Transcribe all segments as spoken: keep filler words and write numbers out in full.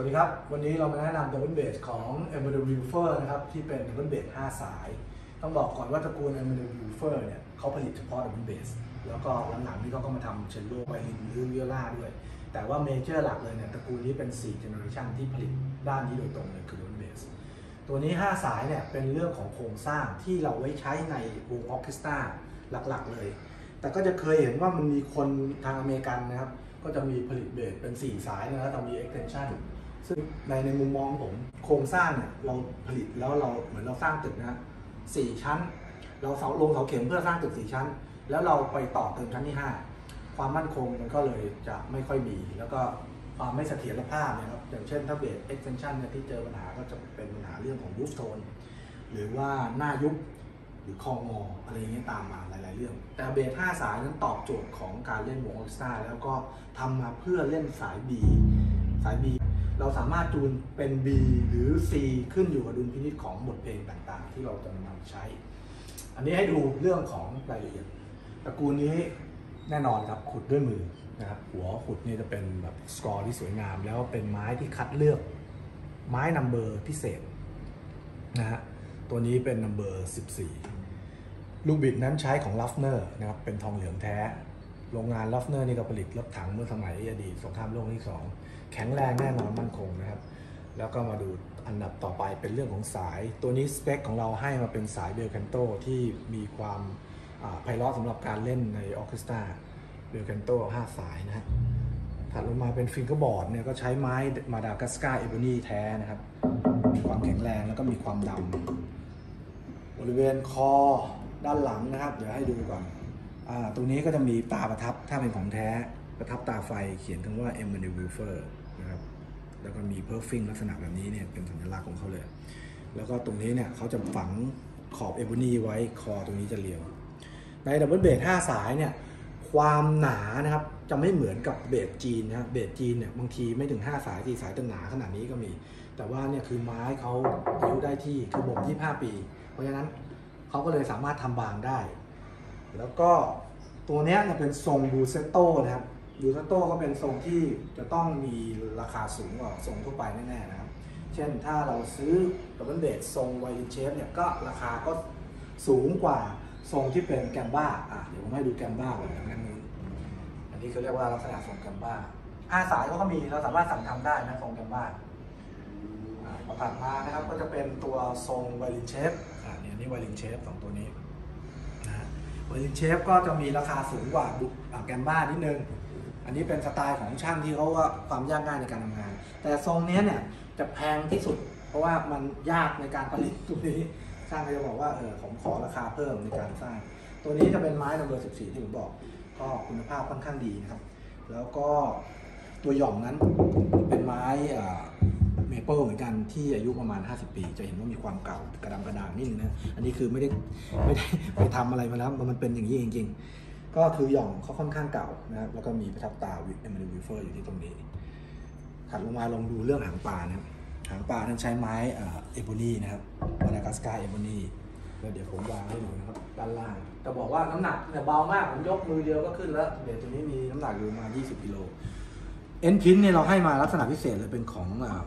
วัสดีครับวันนี้เรามาแนะนำดับเบิลเบสของ Emerald Woofer นะครับที่เป็นดับเบิลเบสห้าสายต้องบอกก่อนว่าตระกูล Emerald Woofer เนี่ยเขาผลิตเฉพาะดับเบิลเบสแล้วก็หลังๆนี้เขาก็มาทำเชลโลไวโอลินหรือวิโอลาด้วยแต่ว่าเมเจอร์หลักเลยเนี่ยตระกูลนี้เป็นสี่เจเนอเรชันที่ผลิตด้านนี้โดยตรงเลยคือดับเบิลเบสตัวนี้ห้าสายเนี่ยเป็นเรื่องของโครงสร้างที่เราไว้ใช้ในวงออร์เคสตราหลักๆเลยแต่ก็จะเคยเห็นว่ามันมีคนทางอเมริกันนะครับก็จะมีผลิตเบสเป็นสี่สายนะแล้วเรามี extension ซึ่งในในมุมมองผมโครงสร้างเนี่ยเราผลิตแล้วเราเหมือนเราสร้างตึกนะสี่ชั้นเราเสาลงเสาเข็มเพื่อสร้างตึกสี่ชั้นแล้วเราไปต่อเติมชั้นที่ห้าความมั่นคงมันก็เลยจะไม่ค่อยมีแล้วก็ความไม่เสถียรภาพเนี่ยครับอย่างเช่นถ้าเบส extension เนี่ยที่เจอปัญหาก็จะเป็นปัญหาเรื่องของ roof tone หรือว่าหน้ายุบหรือคองงออะไรอย่างเงี้ยตามมาหลายๆเรื่องแต่เบสห้าสายนั้นตอบโจทย์ของการเล่นวงออร์เคสตราแล้วก็ทำมาเพื่อเล่นสาย B สาย B เราสามารถจูนเป็น B หรือ C ขึ้นอยู่กับดุลพินิจของบทเพลงต่างๆที่เราจะนำใช้อันนี้ให้ดูเรื่องของรายละเอียดตระกูลนี้แน่นอนครับขุดด้วยมือนะครับหัวขุดนี่จะเป็นแบบสกอร์ที่สวยงามแล้วเป็นไม้ที่คัดเลือกไม้นัมเบอร์พิเศษนะฮะตัวนี้เป็นนัมเบอร์สิบสี่ลูกบิดนั้นใช้ของลัฟเนอร์นะครับเป็นทองเหลืองแท้โรงงานลัฟเนอร์นี่ก็ผลิตรถถังเมื่อสมัยอดีตสงครามโลกที่สองแข็งแรงแน่นอนมั่นคงนะครับแล้วก็มาดูอันดับต่อไปเป็นเรื่องของสายตัวนี้สเปคของเราให้มาเป็นสายเบลแคนโตที่มีความไพเราะสำหรับการเล่นในออร์เคสตราเบลแคนโตห้าสายนะฮะถัดลงมาเป็นฟิงเกอร์บอร์ดเนี่ยก็ใช้ไม้มาดากัสการ์เอโบนีแท้นะครับมีความแข็งแรงแล้วก็มีความดำบริเวณคอด้านหลังนะครับเดี๋ยวให้ดูก่อนอ่าตรงนี้ก็จะมีตาประทับถ้าเป็นของแท้ประทับตาไฟเขียนคำว่า Emerald Woofer นะครับแล้วก็มีเพอร์ฟิงลักษณะแบบนี้เนี่ยเป็นสัญลักษณ์ของเขาเลยแล้วก็ตรงนี้เนี่ยเขาจะฝังขอบเอโบนีไว้คอตรงนี้จะเรียวในดับเบิลเบสห้าสายเนี่ยความหนานะครับจะไม่เหมือนกับเบสจีนนะครับเบสจีนเนี่ยบางทีไม่ถึงห้าสายสี่สายแต่หนาขนาดนี้ก็มีแต่ว่าเนี่ยคือไม้เขาอายุได้ที่คือบ่มยี่สิบห้าปีเพราะฉะนั้นเขาก็เลยสามารถทำบางได้แล้วก็ตัวนี้เป็นทรงบูเซโต้นะครับบูเซโต้ก็เป็นทรงที่จะต้องมีราคาสูงกว่าทรงทั่วไปแน่ๆนะครับเช่นถ้าเราซื้อดับเบิลเบสทรงไวลินเชฟเนี่ยก็ราคาก็สูงกว่าทรงที่เป็นแกมบ้าอ่ะเดี๋ยวผมให้ดูแกมบ้าก่อนอย่างนั้นอันนี้เขาเรียกว่าลักษณะทรงแกมบ้าห้าสายก็มีเราสามารถสั่งทำได้นะทรงแกมบ้าพอถัดมานะครับก็จะเป็นตัวทรงไวลินเชฟอ่าเนี่ยนี่ไวลินเชฟสองตัวนี้นะไวลินเชฟก็จะมีราคาสูงกว่าแกมบ้านิดนึงอันนี้เป็นสไตล์ของช่างที่เขาว่าความยากง่ายในการทำงานแต่ทรงนี้เนี่ยจะแพงที่สุดเพราะว่ามันยากในการผลิตตัวนี้ช่างก็จะบอกว่าเออผมขอราคาเพิ่มในการสร้างตัวนี้จะเป็นไม้นัมเบอร์สิบสี่ที่ผมบอกก็คุณภาพค่อนข้างดีนะครับแล้วก็ตัวหย่อมนั้นเป็นไม้เมเปิลเหมือนกันที่อายุประมาณห้าสิบปีจะเห็นว่ามีความเก่ากระดำกระด่างนิดนึงนะอันนี้คือไม่ได้ไม่ได้ไปทำอะไรมาแล้วมันเป็นอย่างนี้จริงๆก็คือหย่อมเขาค่อนข้างเก่านะครับแล้วก็มีประทับตาวิดเอเมอรัลด์วิลเฟอร์อยู่ที่ตรงนี้ถัดลงมาลองดูเรื่องหางปลานะครับหางปลานั้นใช้ไม้เอโบนีนะครับมาดากัสการ์เอโบนีแล้วเดี๋ยวผมวางให้ดูนะครับด้านล่างจะบอกว่าน้ำหนักเนี่ยเบามากผมยกมือเดียวก็ขึ้นแล้วเดี๋ยวตัวนี้มีน้ำหนักอยู่ประมาณยี่สิบกิโลเอ็นพินเนี่ยเราให้มาลักษณะพิเศษเลยเป็นของ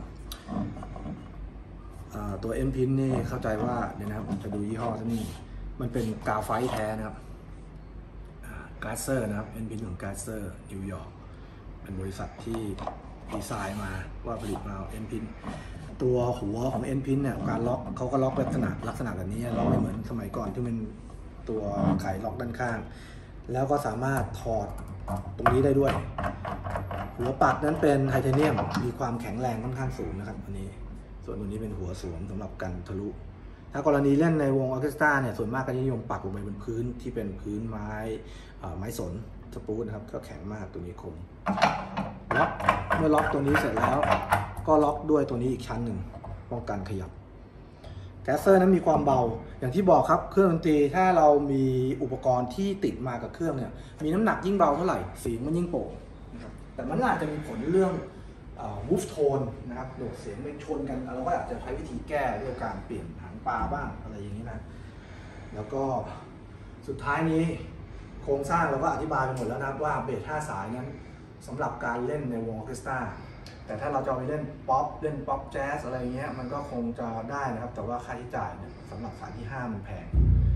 ตัวเอ็นพินนี่เข้าใจว่าเนี่ยนะครับจะดูยี่ห้อที่นี่มันเป็นกาไฟแท้นะครับกาเซอร์นะครับเอ็นพินของกาเซอร์นิวยอร์กเป็นบริษัทที่ดีไซน์มาว่าผลิตมาเอ็นพินตัวหัวของเอ็นพินเนี่ยการล็อกเขาก็ล็อกลักษณะลักษณะแบบนี้ล็อกไม่เหมือนสมัยก่อนที่เป็นตัวไขล็อกด้านข้างแล้วก็สามารถถอดตรงนี้ได้ด้วยหัวปัดนั้นเป็นไทเทเนียมมีความแข็งแรงค่อนข้างสูงนะครับอันนี้ส่วนตัวนี้เป็นหัวสวมสำหรับกันทะลุถ้ากรณีเล่นในวงออร์เคสตราเนี่ยส่วนมากก็นิยมปักลงไปบนพื้นที่เป็นพื้นไม้ไม้สนสปูตนะครับก็แข็งมากตัวนี้คมล็อกเมื่อล็อกตัวนี้เสร็จแล้วก็ล็อกด้วยตัวนี้อีกชั้นหนึ่งป้องกันขยับแกสเซอร์นั้นมีความเบาอย่างที่บอกครับเครื่องดนตรีถ้าเรามีอุปกรณ์ที่ติดมากับเครื่องเนี่ยมีน้ำหนักยิ่งเบาเท่าไหร่เสียงมันยิ่งโปร่งนะครับแต่มันอาจจะมีผลเรื่องวูฟโทนนะครับโดดเสียงไปชนกันเราก็อาจจะใช้วิธีแก้ด้วยการเปลี่ยนหางปลาบ้างอะไรอย่างนี้นะแล้วก็สุดท้ายนี้โครงสร้างเราก็อธิบายไปหมดแล้วนะว่าเบสห้าสายนั้นสำหรับการเล่นในวงออร์เคสตราแต่ถ้าเราจะไปเล่นป๊อปเล่นป๊อปแจ๊สอะไรเงี้ยมันก็คงจะได้นะครับแต่ว่าค่าใช้จ่ายเนี่ยสำหรับสายที่ห้ามันแพง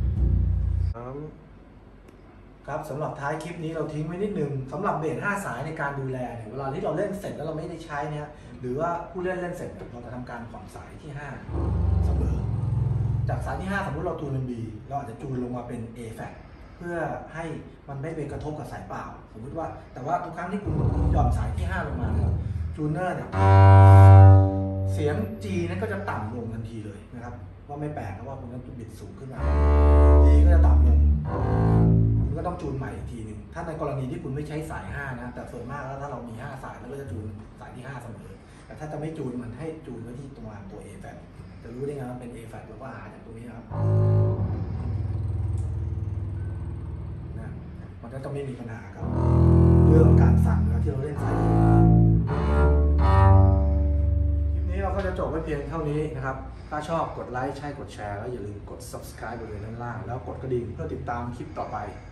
ครับสำหรับท้ายคลิปนี้เราทิ้งไว้นิดนึงสำหรับเบสห้าสายในการดูแลเนี่ยเวลาที่เราเล่นเสร็จแล้วเราไม่ได้ใช้เนี่ยหรือว่าผู้เล่นเล่นเสร็จเราจะทำการผ่อนสายที่ห้าเสมอจากสายที่ห้าสมมติเราจูนเป็น B เราอาจจะจูนลงมาเป็น A flat เพื่อให้มันไม่ไปกระทบกับสายเปล่าสมมติว่าแต่ว่าทุกครั้งที่คุณหย่อนสายที่ห้าลงมาเนี่ยจูเนอร์เนี่ยเสียง G นั้นก็จะต่ำลงทันทีเลยนะครับว่าไม่แปลกนะว่าคุณต้องบิดสูงขึ้นมา D ก็จะต่ำลงคุณก็ต้องจูนใหม่อีกทีหนึ่งถ้าในกรณีที่คุณไม่ใช้สายห้านะแต่ส่วนมากแล้วถ้าเรามีห้าสายเราก็จะจูนสายที่ห้าเสมอแต่ถ้าจะไม่จูนมันให้จูนไว้ที่ตรงตัว A flat จะรู้ได้ไงว่าเป็น A flat เราก็หาจากตรงนี้นะครับนะมันก็จะไม่มีปัญหาครับเรื่องการสั่นเวลาที่เราเล่นสายคลิปนี้เราก็จะจบไว้เพียงเท่านี้นะครับถ้าชอบกดไลค์ใช่กดแชร์แล้วอย่าลืมกด ซับสไครบ์ บริเวณด้านล่างแล้วกดกระดิ่งเพื่อติดตามคลิปต่อไป